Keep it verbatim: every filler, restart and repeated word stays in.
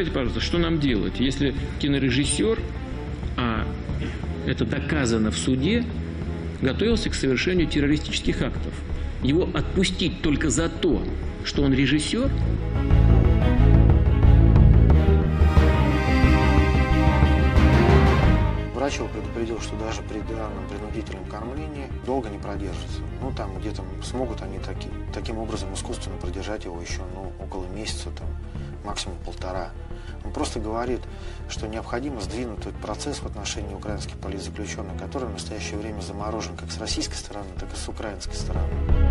скажите, пожалуйста, что нам делать, если кинорежиссер, а это доказано в суде, готовился к совершению террористических актов? Его отпустить только за то, что он режиссер? Врач его предупредил, что даже при данном принудительном кормлении долго не продержится. Ну, там где-то смогут они таки, таким образом искусственно продержать его еще ну, около месяца, там, максимум полтора. Он просто говорит, что необходимо сдвинуть этот процесс в отношении украинских политзаключенных, который в настоящее время заморожен как с российской стороны, так и с украинской стороны.